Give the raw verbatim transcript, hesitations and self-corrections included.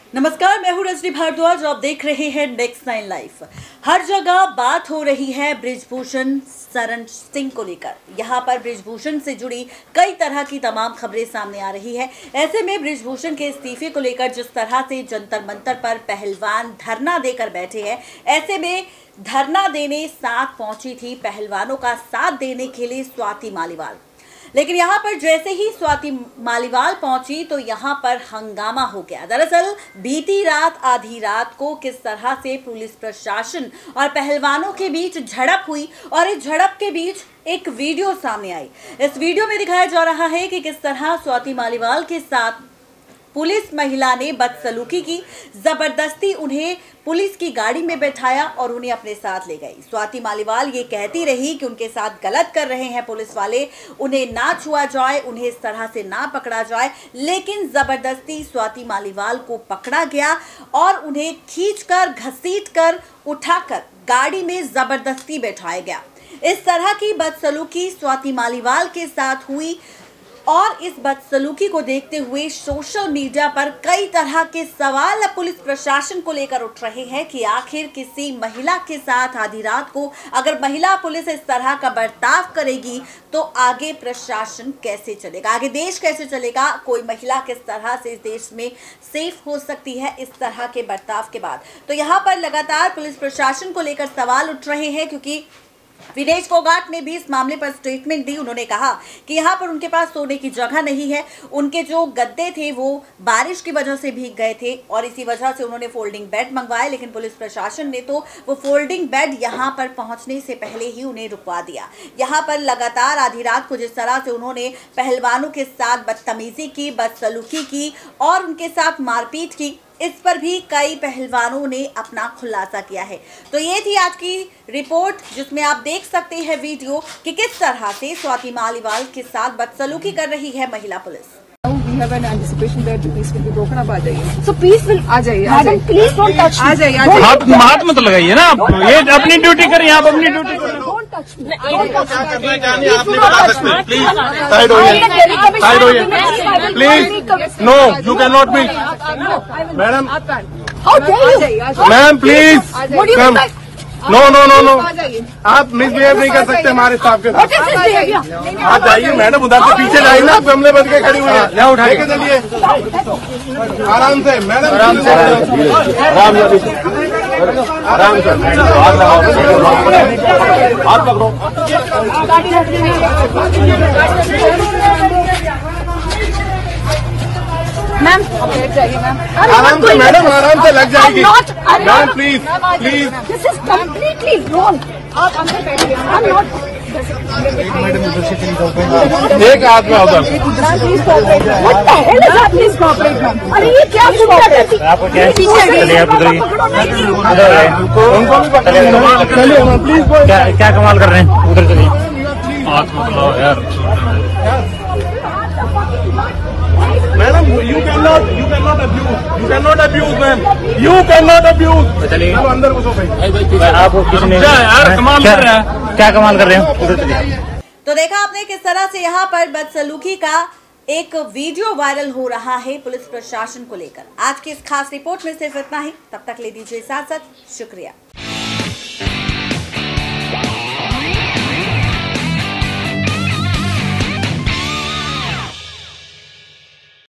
नमस्कार, मैं हूं रजनी भारद्वाज और आप देख रहे हैं नेक्स्ट नाइन लाइव। हर जगह बात हो रही है बृजभूषण शरण सिंह को लेकर। यहां पर बृजभूषण से जुड़ी कई तरह की तमाम खबरें सामने आ रही है। ऐसे में बृजभूषण के इस्तीफे को लेकर जिस तरह से जंतर मंतर पर पहलवान धरना देकर बैठे हैं, ऐसे में धरना देने साथ पहुंची थी पहलवानों का साथ देने के लिए स्वाति मालीवाल। लेकिन यहां पर जैसे ही स्वाति मालीवाल पहुंची तो यहां पर हंगामा हो गया। दरअसल बीती रात आधी रात को किस तरह से पुलिस प्रशासन और पहलवानों के बीच झड़प हुई और इस झड़प के बीच एक वीडियो सामने आई। इस वीडियो में दिखाया जा रहा है कि किस तरह स्वाति मालीवाल के साथ पुलिस महिला ने बदसलूकी की, जबरदस्ती उन्हें पुलिस की गाड़ी में बैठाया और उन्हें अपने साथ ले गई। स्वाति मालीवाल ये कहती रही कि उनके साथ गलत कर रहे हैं पुलिस वाले, उन्हें ना छुआ जाए, उन्हें इस तरह से ना पकड़ा जाए, लेकिन जबरदस्ती स्वाति मालीवाल को पकड़ा गया और उन्हें खींचकर, घसीटकर, उठाकर गाड़ी में जबरदस्ती बैठाया गया। इस तरह की बदसलूकी स्वाति मालीवाल के साथ हुई और इस बदसलूकी को देखते हुए सोशल मीडिया पर कई तरह के सवाल अब पुलिस प्रशासन को लेकर उठ रहे हैं कि आखिर किसी महिला के साथ आधी रात को अगर महिला पुलिस इस तरह का बर्ताव करेगी तो आगे प्रशासन कैसे चलेगा, आगे देश कैसे चलेगा। कोई महिला किस तरह से इस देश में सेफ हो सकती है इस तरह के बर्ताव के बाद। तो यहाँ पर लगातार पुलिस प्रशासन को लेकर सवाल उठ रहे हैं, क्योंकि विनेश फोगाट ने भी इस मामले पर स्टेटमेंट दी। उन्होंने कहा कि यहाँ पर उनके पास सोने की जगह नहीं है, उनके जो गद्दे थे वो बारिश की वजह से भीग गए थे और इसी वजह से उन्होंने फोल्डिंग बेड मंगवाए, लेकिन पुलिस प्रशासन ने तो वो फोल्डिंग बेड यहाँ पर पहुँचने से पहले ही उन्हें रुकवा दिया। यहाँ पर लगातार आधी रात को जिस तरह से उन्होंने पहलवानों के साथ बदतमीजी की, बदसलूकी की और उनके साथ मारपीट की, इस पर भी कई पहलवानों ने अपना खुलासा किया है। तो ये थी आज की रिपोर्ट, जिसमें आप देख सकते हैं वीडियो कि किस तरह से स्वाति मालीवाल के साथ बदसलूकी कर रही है महिला police. We have an anticipation that the peace will be broken. अब आ जाइए। So peace will आ जाइए। Madam, please don't touch me. आ जाइए। आ जाइए। हाथ हाथ मत लगाइए ना, आप ये अपनी ड्यूटी करिए, आप अपनी ड्यूटी करिए। Don't touch me. क्या करना चाहिए आपने बता सकते, प्लीज साइड होइए, साइड होइए please. No, you can not meet madam. How dare you? Ma'am please come. No no no no आप मिसबिहेव नहीं कर सकते हमारे स्टाफ के साथ। आप जाइए मैडम, उधर से पीछे जाइए ना, गमले बन के खड़ी हुई है, या उठा के चलिए आराम से मैडम, आराम से आराम से आराम से हाथ पकड़ो। मैम आराम से मैडम, आराम से लग जाएगी madam, please please. This is completely wrong. आप अंदर बैठिए। I am not. एक हाथ में उधर। What the hell is that? Please cooperate, ma'am. अरे ये क्या गुंडा करती है? आपको क्या चलिए आप उधर ही उनको भी चलिए प्लीज। क्या क्या कमाल कर रहे हैं, उधर चलिए। हाथ मत लगाओ यार madam, you can not you can not abuse, you can not abuse ma'am, you can not abuse. चलिए अंदर घुसो भाई। आपको किसने यार कमाल कर रहे हैं, क्या कमाल कर रहे हैं, उधर चलिए। तो देखा आपने किस तरह से यहाँ पर बदसलूकी का एक वीडियो वायरल हो रहा है पुलिस प्रशासन को लेकर। आज की इस खास रिपोर्ट में सिर्फ इतना ही। तब तक ले दीजिए इजाजत। शुक्रिया।